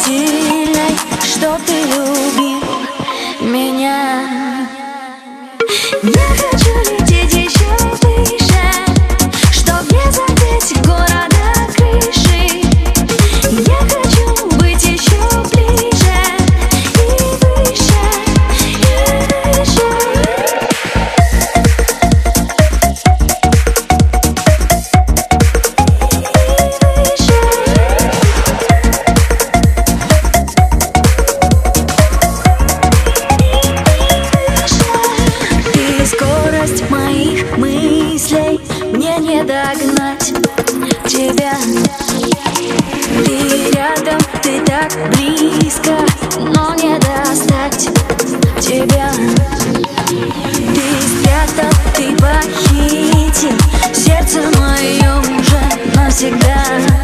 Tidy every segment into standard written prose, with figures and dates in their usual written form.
сильной, чтоб ты любил меня. Я хочу лететь еще выше, чтоб не задеть города крыши. Я хочу быть еще ближе и выше, и выше. Ты скорость моих мыслей, мне не догнать тебя. Ты рядом, ты так близко, но не достать тебя. Ты спрятал, ты похитил сердце мое уже навсегда.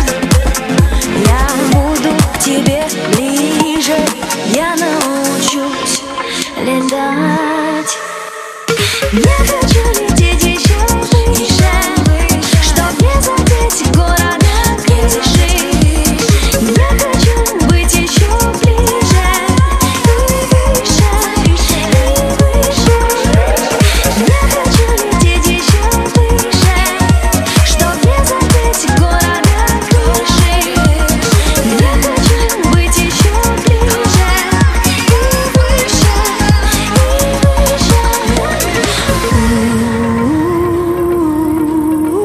Я буду к тебе ближе, я научусь летать. Я хочу лететь еще выше, чтоб не задеть города крыши. Я хочу быть еще ближе и выше, и выше. Я хочу лететь еще выше, чтоб не задеть города крыши. Я хочу быть еще ближе и выше,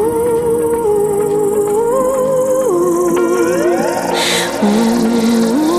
и выше.